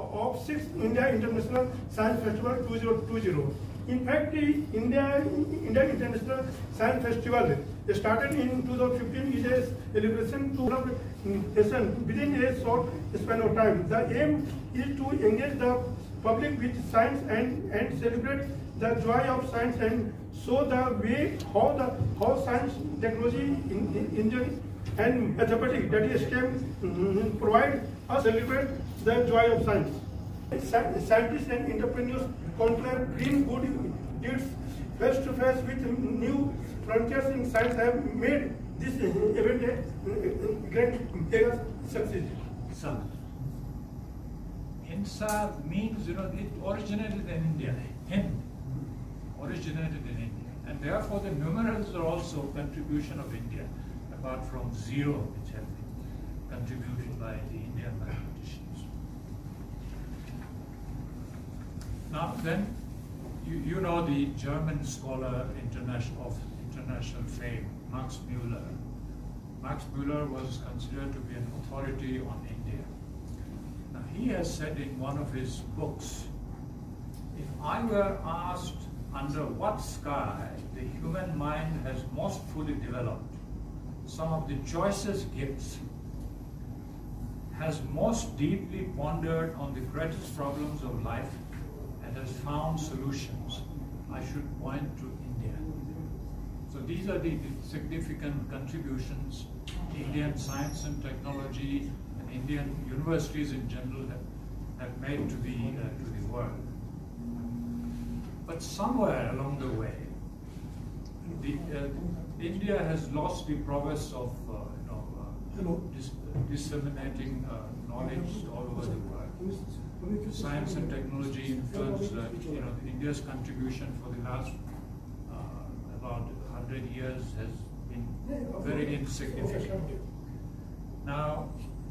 of 6th India International Science Festival 2020. In fact, India International Science Festival started in 2015 is a celebration to nation within a short span of time. The aim is to engage the public with science and celebrate the joy of science and show the way how science, technology, engineering and mathematics that is can provide us celebrate the joy of science. Scientists and entrepreneurs compare dream good deeds face to face with new frontiers in science have made this event a great mega success. So, INSA means, it originated in India. Hind originated in India. And therefore the numerals are also contribution of India, apart from zero, which have been contributed by the Indian mathematicians. Now then, you know the German scholar of international fame, Max Müller. Max Müller was considered to be an authority on India. Now he has said in one of his books, if I were asked under what sky the human mind has most fully developed, some of the choicest gifts, has most deeply pondered on the greatest problems of life, and has found solutions, I should point to India. So these are the significant contributions Indian science and technology and Indian universities in general have made to the world. But somewhere along the way, India has lost the prowess of disseminating knowledge all over the world. Science and technology influence, India's contribution for the last about 100 years has been very insignificant. Now,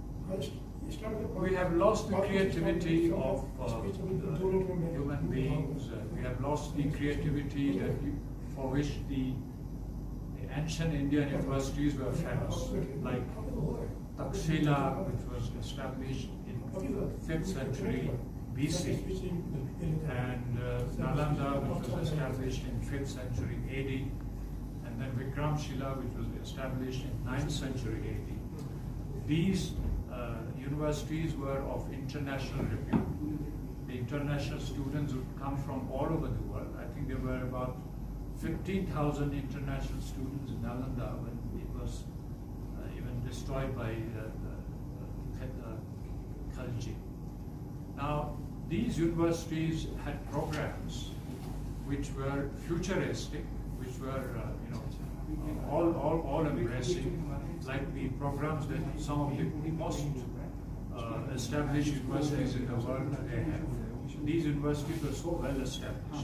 we have lost the creativity of human beings. We have lost the creativity for which the ancient Indian universities were famous, like Takshila, which was established in 5th century BC, and Nalanda, which was established in 5th century AD, and then Vikramshila, which was established in 9th century AD. These universities were of international repute. The international students would come from all over the world. I think there were about 15,000 international students in Nalanda when it was even destroyed by Khalji. Now, these universities had programs which were futuristic, which were all embracing, like the programs that some of the most established universities in the world today have. These universities were so well established.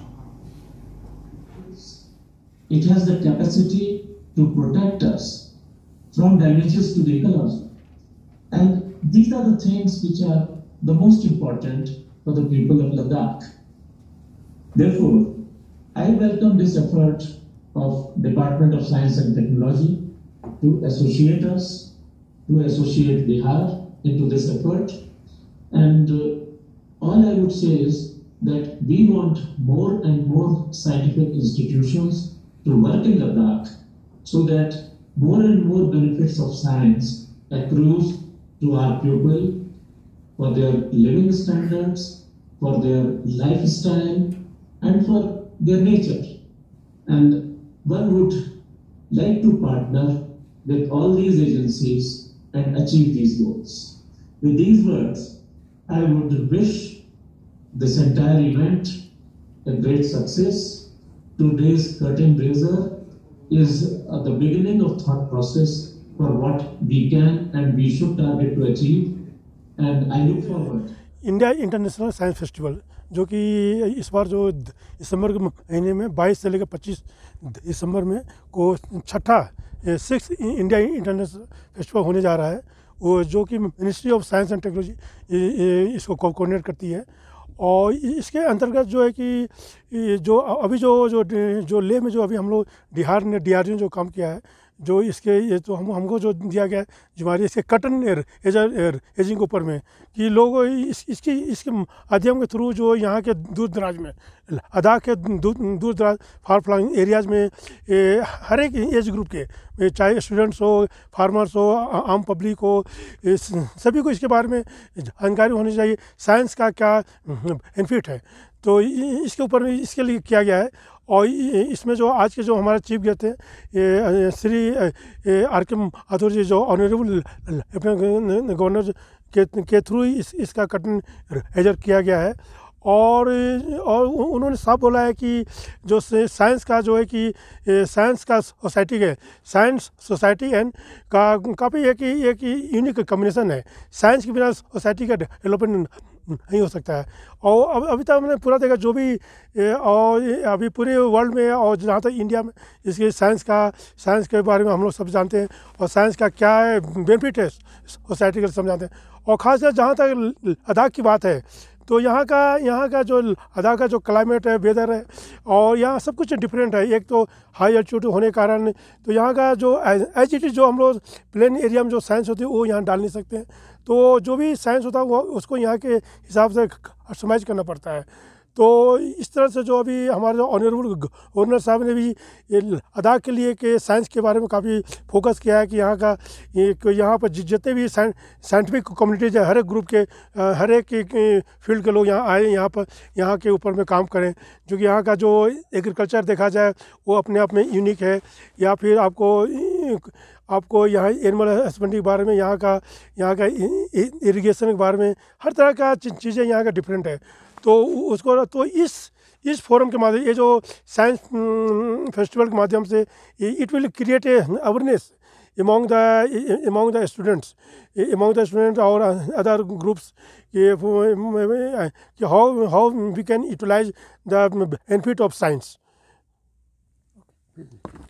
It has the capacity to protect us from damages to the ecology. And these are the things which are the most important for the people of Ladakh. Therefore, I welcome this effort of Department of Science and Technology to associate us, to associate Bihar into this effort. And all I would say is that we want more and more scientific institutions to work in Ladakh so that more and more benefits of science accrues to our people for their living standards, for their lifestyle, and for their nature. And one would like to partner with all these agencies and achieve these goals. With these words, I would wish this entire event a great success. Today's curtain raiser is the beginning of thought process for what we can and we should target to achieve, and I look forward. India International Science Festival जो कि इस बार जो दिसंबर के महीने में 22 से लेकर 25 दिसंबर में को छठा 6th इंडिया इंटरनेशनल फेस्टिवल होने जा रहा है, वो जो कि ministry of science and technology इसको कोऑर्डिनेट करती है। और इसके अंतर्गत जो है कि जो अभी जो लेह में जो अभी हम लोग DRDO ने जो काम किया है, जो इसके ये तो हमको जो दिया गया है जो हमारे इसके कटन एजिंग के ऊपर में कि लोग इसके माध्यम के थ्रू जो यहाँ के दूर दराज में लद्दाख के दूर दराज फार फ्लंग एरियाज़ में हर एक एज ग्रुप के चाहे स्टूडेंट्स हो, फार्मर्स हो, आम पब्लिक हो, सभी को इसके बारे में जानकारी होनी चाहिए साइंस का क्या बेनिफिट है। तो इसके ऊपर में इसके लिए किया गया है। और इसमें जो आज के जो हमारे चीफ गेस्ट थे श्री आर के माथुर जी जो ऑनरेबल गवर्नर के थ्रू इसका कटन रेजर किया गया है। और उन्होंने साफ बोला है कि जो साइंस का जो है कि साइंस का सोसाइटी है, साइंस सोसाइटी एंड काफ़ी एक यूनिक कम्बिनेशन है। साइंस के बिना सोसाइटी का डेवलपमेंट नहीं हो सकता है। और अभी तक हमने पूरा देखा जो भी और अभी पूरे वर्ल्ड में और जहाँ तक इंडिया में इसके साइंस के बारे में हम लोग सब जानते हैं और साइंस का क्या बेनिफिट है सोसाइटी के सब जानते हैं। और ख़ासकर जहाँ तक लद्दाख की बात है तो यहाँ का जो लद्दाख का जो क्लाइमेट है, वेदर है और यहाँ सब कुछ डिफरेंट है। एक तो हाई एल्टीट्यूड होने के कारण तो यहाँ का जो एज इट इज़ जो हम लोग प्लेन एरिया में जो साइंस होती है वो यहाँ डाल नहीं सकते हैं। तो जो भी साइंस होता है वो उसको यहाँ के हिसाब से कस्टमाइज करना पड़ता है। तो इस तरह से जो अभी हमारे जो ऑनरेबल गवर्नर साहब ने भी लद्दाख के लिए के साइंस के बारे में काफ़ी फोकस किया है कि यहाँ पर जितने भी साइंटिफिक कम्युनिटीज है हर एक ग्रुप के हर एक फील्ड के लोग यहाँ आए, यहाँ के ऊपर में काम करें। जो कि यहाँ का जो एग्रीकल्चर देखा जाए वो अपने आप में यूनिक है। या फिर आपको यहाँ एनिमल हस्बेंड्री के बारे में यहाँ का इरिगेशन के बारे में हर तरह का चीज़ें यहाँ का डिफरेंट है। तो उसको तो इस फोरम के माध्यम ये जो साइंस फेस्टिवल के माध्यम से it will create a awareness among the students or other groups how we can utilize the benefit of science.